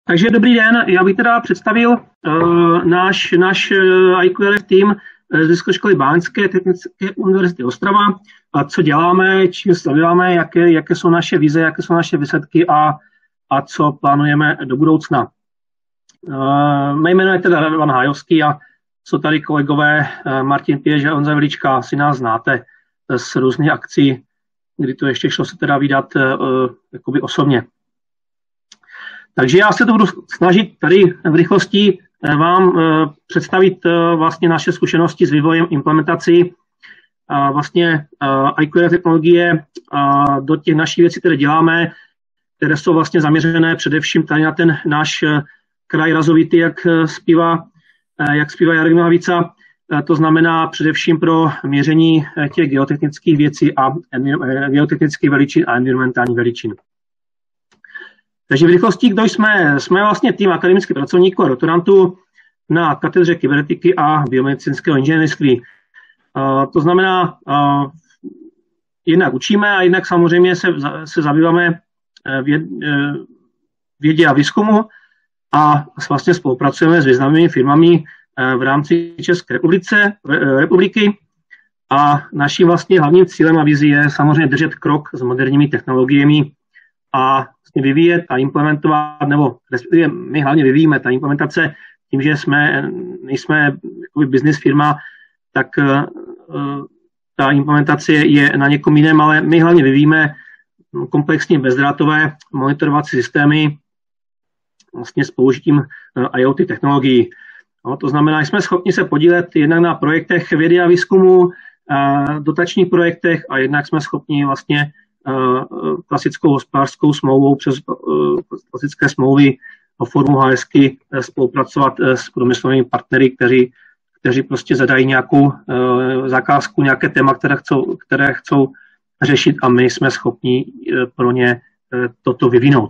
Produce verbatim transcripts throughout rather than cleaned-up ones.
Takže dobrý den, já bych teda představil uh, náš, náš uh, I Q R F tým z Vysokoškoly Báňské technické univerzity Ostrava a co děláme, čím se zabýváme, jaké, jaké jsou naše vize, jaké jsou naše výsledky a, a co plánujeme do budoucna. Uh, mé jméno je teda Radovan Hájovský a jsou tady kolegové uh, Martin Pěž a Honza Velička, asi nás znáte z různých akcí, kdy to ještě šlo se teda vydat uh, jakoby osobně. Takže já se to budu snažit tady v rychlosti vám představit vlastně naše zkušenosti s vývojem implementací vlastně I Q R technologie do těch našich věcí, které děláme, které jsou vlastně zaměřené především tady na ten náš kraj razovitý, jak zpívá, jak zpívá Jarek Nohavica. To znamená především pro měření těch geotechnických věcí a geotechnických veličin a environmentálních veličin. Takže v rychlosti, kdo jsme, jsme vlastně tým akademických pracovníků a doktorantů na katedře kybernetiky a biomedicínského inženýrství. Uh, to znamená, uh, jednak učíme a jednak samozřejmě se, se zabýváme věd, vědě a výzkumu a vlastně spolupracujeme s významnými firmami v rámci České republice, republiky a naším vlastně hlavním cílem a vizí je samozřejmě držet krok s moderními technologiemi a vyvíjet a implementovat, nebo respektive my hlavně vyvíjíme ta implementace tím, že jsme, nejsme jakoby business firma, tak uh, ta implementace je na někom jiném, ale my hlavně vyvíjíme komplexní bezdrátové monitorovací systémy vlastně s použitím uh, I O T technologií. No, to znamená, že jsme schopni se podílet jednak na projektech vědy a výzkumu, uh, dotačních projektech a jednak jsme schopni vlastně klasickou hospodářskou smlouvou přes klasické smlouvy o formu H S K spolupracovat s průmyslovými partnery, kteří, kteří prostě zadají nějakou zakázku, nějaké téma, které chcou, které chcou řešit a my jsme schopni pro ně toto vyvinout.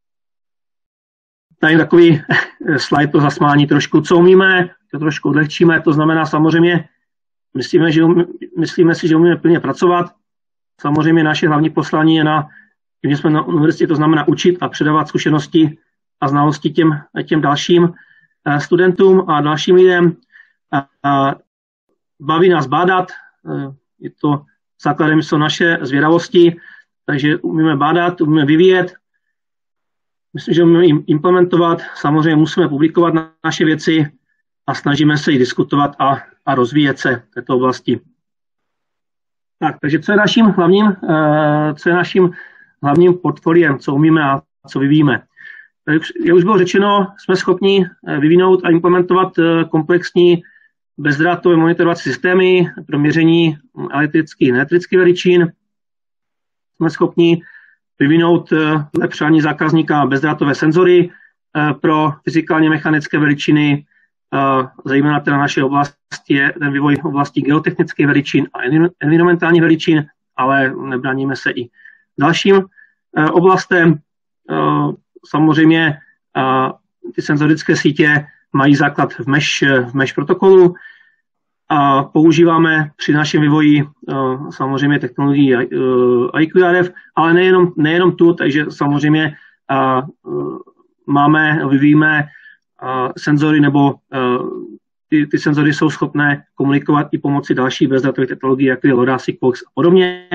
Tady takový slide pro zasmání trošku, co umíme, to trošku odlehčíme, to znamená samozřejmě, myslíme, že umí, myslíme si, že umíme plně pracovat. Samozřejmě naše hlavní poslání je na, že jsme na univerzitě, to znamená učit a předávat zkušenosti a znalosti těm, těm dalším studentům a dalším lidem. A baví nás bádat, je to základem jsou naše zvědavosti, takže umíme bádat, umíme vyvíjet, myslím, že umíme implementovat, samozřejmě musíme publikovat na naše věci a snažíme se i diskutovat a, a rozvíjet se v této oblasti. Tak, takže co je naším hlavním, uh, co je naším hlavním portfoliem, co umíme a co vyvíjíme. Jak už bylo řečeno, jsme schopni vyvinout a implementovat komplexní bezdrátové monitorovací systémy pro měření elektrických a neelektrických veličin. Jsme schopni vyvinout lepšání zákazníka bezdrátové senzory pro fyzikálně mechanické veličiny, zejména teda naše oblasti je ten vývoj oblasti geotechnických veličin a environmentálních veličin, ale nebráníme se i dalším oblastem. Samozřejmě ty senzorické sítě mají základ v mesh, v mesh protokolu a používáme při našem vývoji samozřejmě technologii I Q R F, ale nejenom, nejenom tu, takže samozřejmě máme, vyvíjíme senzory nebo ty, ty senzory jsou schopné komunikovat i pomocí další bezdrátových technologií, jako je LoRa, Sigfox a podobně.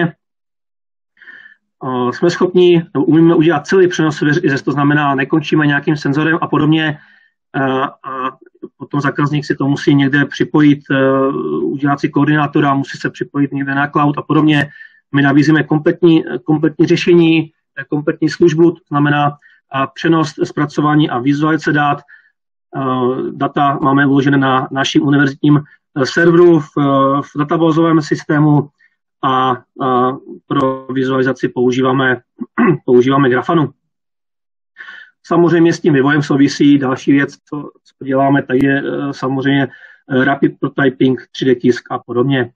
Jsme schopni, umíme udělat celý přenos věřice, to znamená, nekončíme nějakým senzorem a podobně a potom zákazník si to musí někde připojit, udělat si koordinátora, musí se připojit někde na cloud a podobně. My nabízíme kompletní, kompletní řešení, kompletní službu, to znamená přenos, zpracování a vizualizace dat. Data máme uložené na naším univerzitním serveru v, v databázovém systému a, a pro vizualizaci používáme, používáme Grafanu. Samozřejmě s tím vývojem souvisí další věc, co, co děláme, tak je samozřejmě rapid prototyping, tři dé tisk a podobně.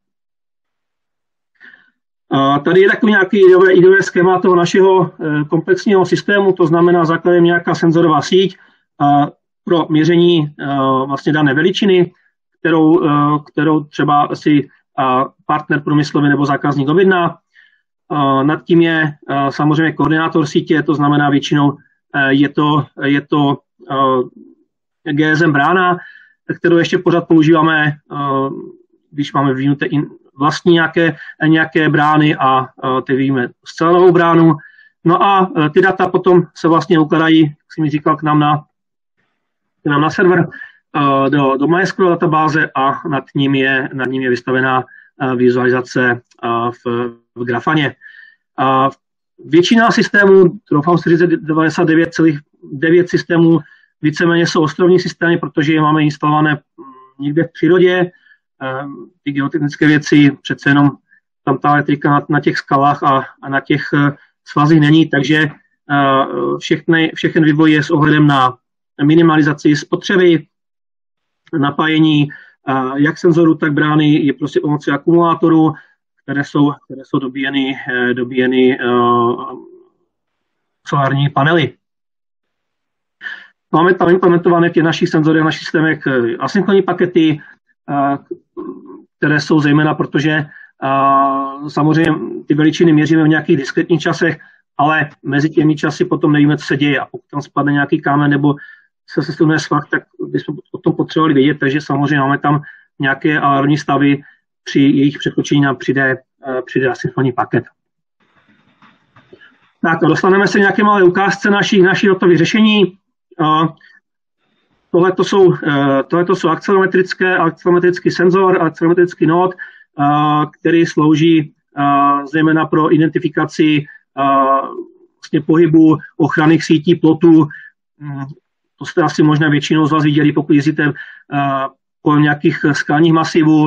A tady je takový nějaký ideové, ideové schéma toho našeho komplexního systému, to znamená základem nějaká senzorová síť a pro měření uh, vlastně dané veličiny, kterou, uh, kterou třeba si uh, partner průmyslový nebo zákazník objedná. Uh, nad tím je uh, samozřejmě koordinátor sítě, to znamená většinou uh, je to, je to G S M brána, kterou ještě pořád používáme, když máme vyvinuté vlastní nějaké, nějaké brány a ty vyvíjíme zcela novou bránu. No a ty data potom se vlastně ukladají, jak jsem mi říkal, k nám na, k nám na server, do, do MySQL databáze a nad ním je, nad ním je vystavená vizualizace v, v Grafaně. Většina systémů, doufám si říct, devadesát devět celá devět systémů, víceméně jsou ostrovní systémy, protože je máme instalované někde v přírodě. Ty geotechnické věci přece jenom tam ta elektrika na, na těch skalách a, a na těch svazích není, takže všechny, všechny vývoj je s ohledem na minimalizaci spotřeby, napájení jak senzorů, tak brány je prostě pomocí akumulátorů, které jsou, které jsou dobíjeny, dobíjeny uh, solární panely. Máme tam implementované v těch našich senzorech, v našich systémech asynchronní pakety, uh, které jsou zejména, protože uh, samozřejmě ty veličiny měříme v nějakých diskretních časech, ale mezi těmi časy potom nevíme, co se děje. A pokud tam spadne nějaký kámen nebo se sesunuje svah, tak bychom o tom potřebovali vědět, takže samozřejmě máme tam nějaké alarmní stavy při jejich překročení nám přijde, přijde asynchronní paket. Tak a dostaneme se nějaké malé ukázce naší, naší datových řešení. Tohle jsou, tohleto jsou akcelerometrické, akcelerometrický senzor, akcelerometrický nód, který slouží zejména pro identifikaci vlastně pohybu ochranných sítí plotů. To jste asi možná většinou z vás viděli, pokud jezdíte kolem nějakých skalních masivů,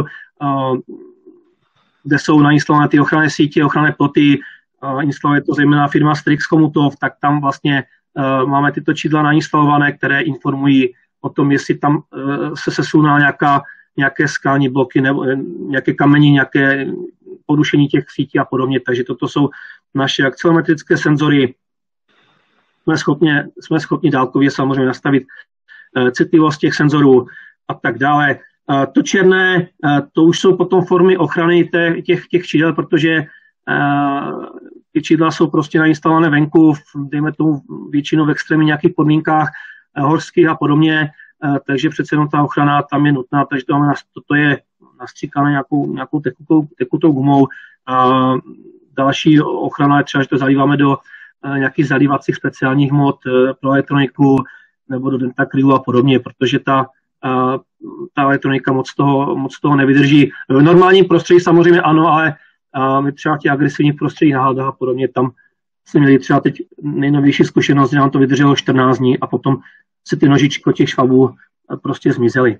kde jsou nainstalované ty ochranné sítě, ochranné ploty, instaluje to zejména firma Strix Komutov, tak tam vlastně máme tyto čidla nainstalované, které informují o tom, jestli tam se sesuná nějaká, nějaké skalní bloky nebo nějaké kamení, nějaké porušení těch sítí a podobně. Takže toto jsou naše akcelerometrické senzory. Jsme schopni, jsme schopni dálkově samozřejmě nastavit citlivost těch senzorů a tak dále. To černé, to už jsou potom formy ochrany těch, těch čidel, protože ty čidla jsou prostě nainstalované venku, dejme tomu většinou v extrémně nějakých podmínkách horských a podobně, takže přece jenom ta ochrana tam je nutná, takže to, máme, to je nastříkané nějakou, nějakou tekutou, tekutou gumou. Další ochrana je třeba, že to zalíváme do nějakých zalívacích speciálních mod pro elektroniku nebo do dentakrylu a podobně, protože ta, ta elektronika moc toho, moc toho nevydrží. V normálním prostředí samozřejmě ano, ale my třeba v těch agresivních prostředích na haldách a podobně, tam jsme měli třeba teď nejnovější zkušenost, že nám to vydrželo čtrnáct dní a potom se ty nožičky od těch švabů prostě zmizely.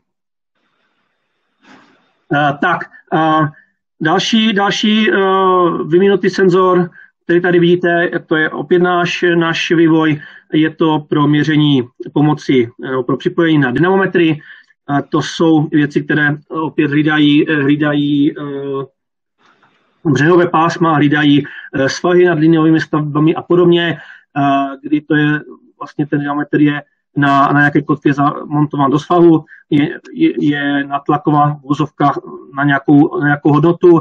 Tak, další, další vyvinutý senzor, který tady vidíte, to je opět náš, náš vývoj, je to pro měření pomoci, pro připojení na dynamometry. To jsou věci, které opět hlídají, hlídají břehové pásma, hlídají svahy nad liniovými stavbami a podobně, kdy to je vlastně ten dynamometr je na, na nějaké kotvě zamontován do svahu, je, je, je natlakován v vozovkách na nějakou, na nějakou hodnotu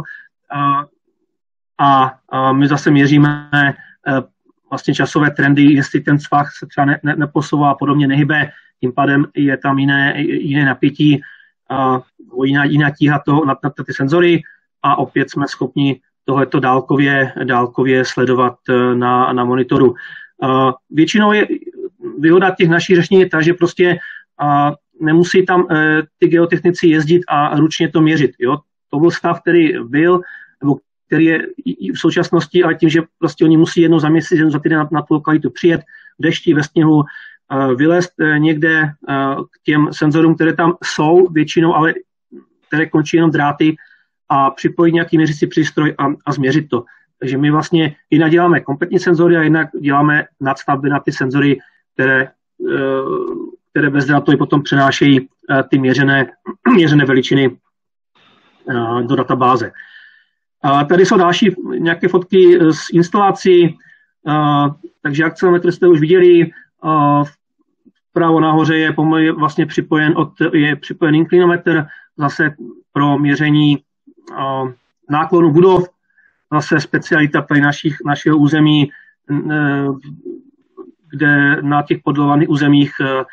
a, a my zase měříme vlastně časové trendy, jestli ten svah se třeba ne, ne, neposouvá a podobně nehybe, tím pádem je tam jiné, jiné napětí, a, jiná, jiná tíha toho, na, na ty senzory a opět jsme schopni tohleto dálkově, dálkově sledovat na, na monitoru. A, většinou je výhoda těch našich řešení je ta, že prostě a, nemusí tam e, ty geotechnici jezdit a ručně to měřit. Jo? To byl stav, který byl, nebo který je i v současnosti, ale tím, že prostě oni musí jednou za měsíc, jednou za týden na, na tu lokalitu přijet, v dešti, ve sněhu, vylézt někde k těm senzorům, které tam jsou většinou, ale které končí jenom dráty a připojit nějaký měřící přístroj a, a změřit to. Takže my vlastně jinak děláme kompletní senzory a jinak děláme nadstavby na ty senzory, které, které bezdrátově potom přenášejí ty měřené, měřené veličiny do databáze. A tady jsou další nějaké fotky z instalací, takže akcelerometr jste už viděli, vpravo nahoře je, je vlastně připojen, od, je připojen inklinometr, zase pro měření náklonu budov, zase specialita tady našich, našeho území, kde na těch podlovaných územích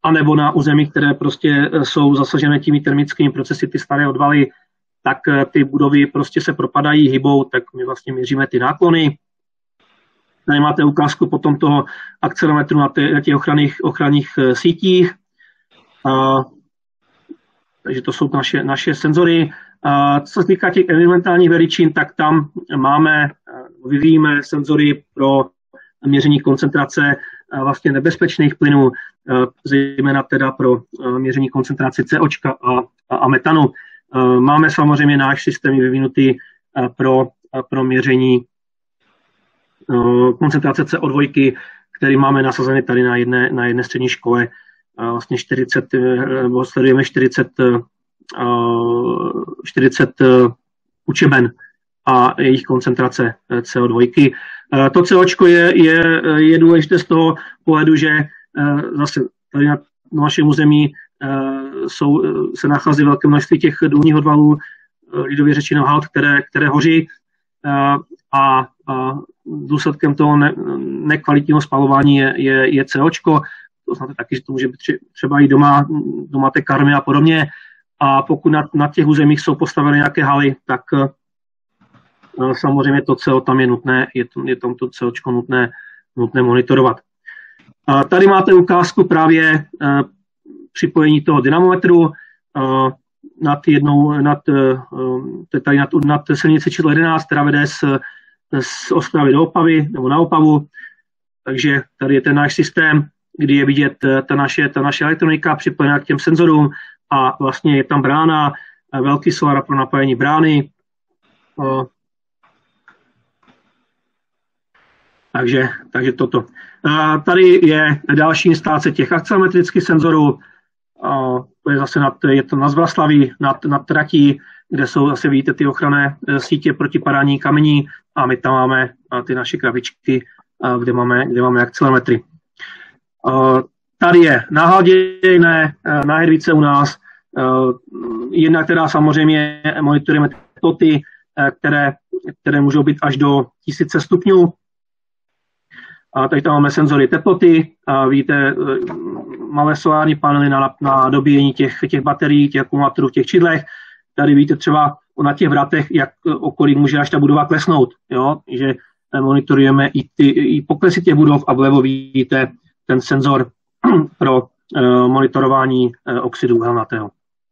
anebo na území, které prostě jsou zasažené těmi termickými procesy, ty staré odvaly, tak ty budovy prostě se propadají, hybou, tak my vlastně měříme ty náklony. Tady máte ukázku potom toho akcelerometru na, tě, na těch ochranných, ochranných sítích. Uh, takže to jsou naše, naše senzory. Uh, co se týká těch environmentálních veličin, tak tam máme, vyvíjíme senzory pro měření koncentrace uh, vlastně nebezpečných plynů, uh, zejména teda pro uh, měření koncentrace COčka a, a, a metanu. Uh, máme samozřejmě náš systém vyvinutý uh, pro, uh, pro měření uh, koncentrace C O dva, který máme nasazený tady na jedné, na jedné střední škole. Uh, vlastně čtyřicet, nebo sledujeme čtyřicet, uh, čtyřicet uh, učeben a jejich koncentrace C O dva. Uh, to COčko je, je, je důležité z toho pohledu, že uh, zase tady na našem území uh, jsou, se nachází velké množství těch důlních odvalů, uh, lidově řečeno hald, které, které hoří uh, a, a důsledkem toho ne, nekvalitního spalování je, je, je COčko. To znamená taky, že to může být třeba i doma, doma té karmy a podobně. A pokud na, na těch územích jsou postaveny nějaké haly, tak uh, samozřejmě to C O tam je nutné, je, to, je tam to COčko nutné, nutné monitorovat. Uh, tady máte ukázku právě uh, připojení toho dynamometru uh, nad jednou, nad, uh, tady nad, nad silnici číslo jedenáct, která vede z, z Ostravy do Opavy, nebo na Opavu. Takže tady je ten náš systém, kdy je vidět ta naše, ta naše elektronika připojená k těm senzorům a vlastně je tam brána, velký solar pro napojení brány. O, takže, takže toto. A tady je další instalace těch akcelerometrických senzorů. A to je zase nad, je to na Zvraslaví, nad, nad tratí, kde jsou zase, vidíte, ty ochranné sítě proti padání kamení a my tam máme ty naše krabičky, kde máme, kde máme akcelerometry. Uh, tady je nahladěné uh, na Hedvice u nás, uh, jedna, která samozřejmě monitorujeme teploty, uh, které, které můžou být až do tisíce stupňů. A tady tam máme senzory teploty, a vidíte uh, malé solární panely na, na dobíjení těch, těch baterií, těch akumulátorů v těch čidlech. Tady vidíte třeba na těch vratech, jak okolí může až ta budova klesnout, jo? Že monitorujeme i, ty, i poklesy těch budov a vlevo vidíte ten senzor pro uh, monitorování uh, oxidu uhelnatého.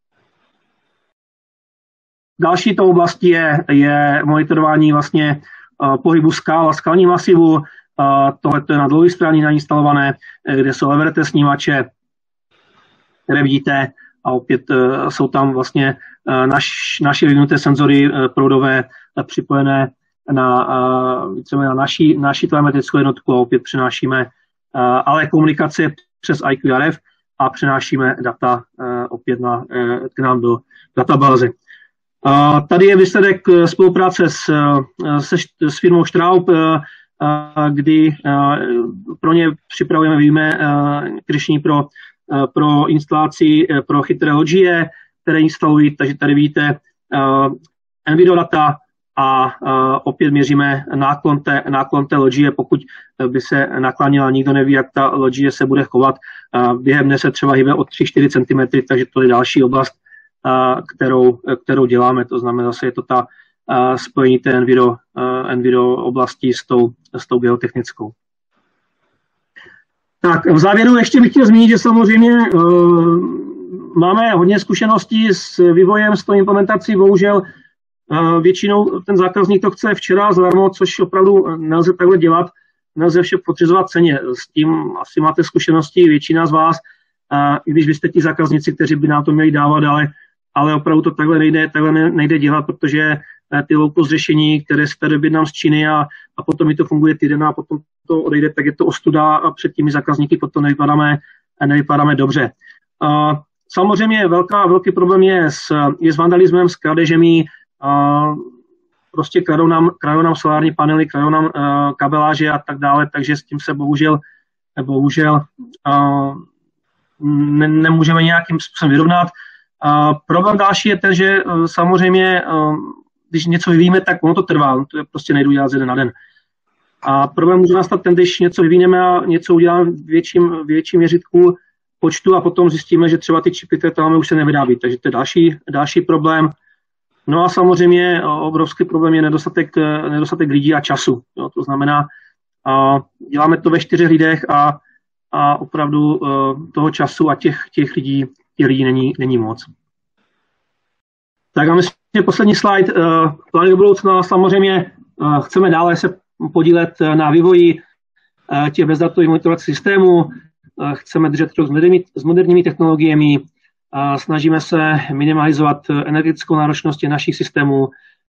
Další tou oblastí je, je monitorování vlastně uh, pohybu skal a skalních masivů. Uh, Tohle je na dlouhé straně nainstalované, kde jsou Everete snímače, které vidíte, a opět uh, jsou tam vlastně uh, naš, naše vyvinuté senzory uh, proudové uh, připojené na, uh, na naší, naší telemetrickou jednotku a opět přinášíme Uh, ale komunikace přes I Q R F a přenášíme data uh, opět na, uh, k nám do databáze. Uh, tady je výsledek uh, spolupráce s, uh, se, s firmou Straub, uh, uh, kdy uh, pro ně připravujeme, víme, uh, kryšní pro, uh, pro instalaci uh, pro chytré loďie, které instalují, takže tady vidíte uh, Envido data, a uh, opět měříme náklon té, náklon té loďie, pokud by se naklánila, nikdo neví, jak ta loďie se bude chovat. Uh, během dne se třeba hýbe o tři až čtyři centimetry, takže to je další oblast, uh, kterou, kterou děláme. To znamená, zase je to ta uh, spojení té Envido, uh, Envido oblasti s tou, s tou biotechnickou. Tak v závěru ještě bych chtěl zmínit, že samozřejmě uh, máme hodně zkušeností s vývojem, s tou implementací, bohužel většinou ten zákazník to chce včera zadarmo, což opravdu nelze takhle dělat, nelze vše podřizovat ceně. S tím asi máte zkušenosti, většina z vás, i když vy jste ti zákazníci, kteří by nám to měli dávat, ale, ale opravdu to takhle nejde, takhle nejde dělat, protože ty low-cost řešení, které se tady objednám z Číny a, a potom mi to funguje týden a potom to odejde, tak je to ostuda a před těmi zákazníky potom nevypadáme, nevypadáme dobře. Samozřejmě velká, velký problém je s, je s vandalismem, s krádežemi. Uh, prostě kradou nám, kradou nám solární panely, kradou nám uh, kabeláže a tak dále, takže s tím se bohužel, bohužel uh, ne, nemůžeme nějakým způsobem vyrovnat. Uh, problém další je ten, že uh, samozřejmě, uh, když něco vyvíjíme, tak ono to trvá, to je prostě nejdu dělat z jeden na den. A problém může nastat ten, když něco vyvíneme a něco uděláme v větším, větším měřitku, počtu a potom zjistíme, že třeba ty čipy, které tam máme, už se nevyrábí. Takže to je další, další problém. No a samozřejmě obrovský problém je nedostatek, nedostatek lidí a času. Jo, to znamená, a děláme to ve čtyřech lidech a, a opravdu toho času a těch, těch lidí, těch lidí není, není moc. Tak a myslím, že poslední slide. Plány do budoucna. Samozřejmě chceme dále se podílet na vývoji těch bezdatových monitorovacích systémů. Chceme držet krok s moderními, s moderními technologiemi. Snažíme se minimalizovat energetickou náročnost našich systémů.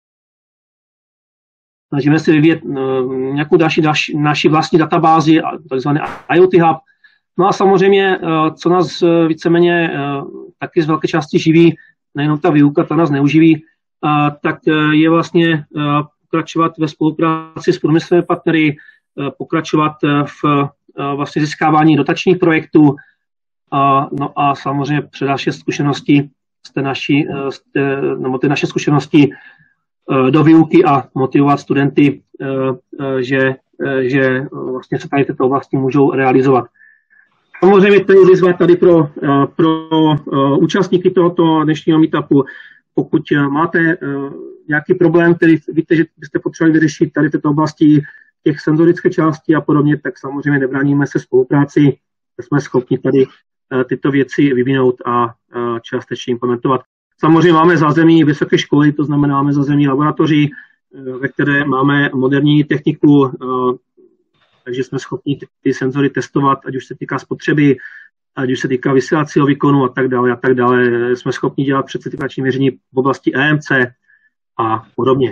Snažíme se vyvíjet nějakou další, další naši vlastní databázi, takzvaný IoT Hub. No a samozřejmě, co nás víceméně taky z velké části živí, nejenom ta výuka, ta nás neuživí, tak je vlastně pokračovat ve spolupráci s průmyslovými partnery, pokračovat v vlastně získávání dotačních projektů, no a samozřejmě předat zkušenosti z té naší, z té, nebo ty naše zkušenosti do výuky a motivovat studenty, že, že vlastně se tady v této oblasti můžou realizovat. Samozřejmě to je výzva tady pro, pro účastníky tohoto dnešního meetupu. Pokud máte nějaký problém, který víte, že byste potřebovali vyřešit tady v této oblasti těch senzorické části a podobně, tak samozřejmě nebráníme se spolupráci, jsme schopni tady tyto věci vyvinout a částečně implementovat. Samozřejmě máme zázemí vysoké školy, to znamená máme zázemí laboratoří, ve které máme moderní techniku, takže jsme schopni ty senzory testovat, ať už se týká spotřeby, ať už se týká vysílacího výkonu a tak dále a tak dále. Jsme schopni dělat předcertifikační měření v oblasti E M C a podobně.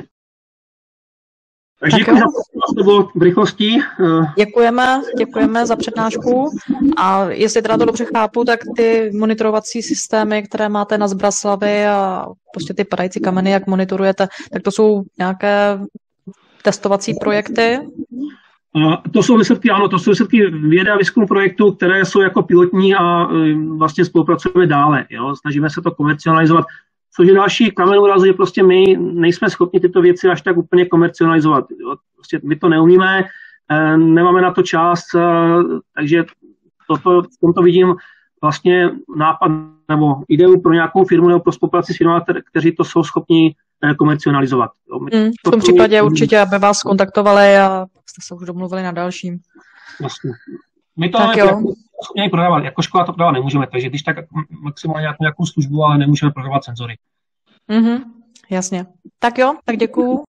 Takže děkuji za to v rychlosti. Děkujeme, děkujeme za přednášku a jestli teda to dobře chápu, tak ty monitorovací systémy, které máte na Zbraslavi a prostě ty padající kameny, jak monitorujete, tak to jsou nějaké testovací projekty? To jsou výsledky, ano, to jsou výsledky vědy a výzkumu projektů, které jsou jako pilotní a vlastně spolupracujeme dále. Jo? Snažíme se to komercializovat. Což je další kamen úrazu, že prostě my nejsme schopni tyto věci až tak úplně komercializovat. Jo? Prostě my to neumíme, nemáme na to čas, takže toto, v tomto vidím vlastně nápad nebo ideu pro nějakou firmu nebo pro spolupráci s firmami, kteří to jsou schopni komercializovat. Mm, v tom případě určitě, aby vás kontaktovali a jste se už domluvili na dalším. Vlastně. My to máme schopni prodávat, jako škola to prodávat nemůžeme, takže když tak maximálně nějakou, nějakou službu, ale nemůžeme prodávat senzory. Mm-hmm, jasně. Tak jo, tak děkuju.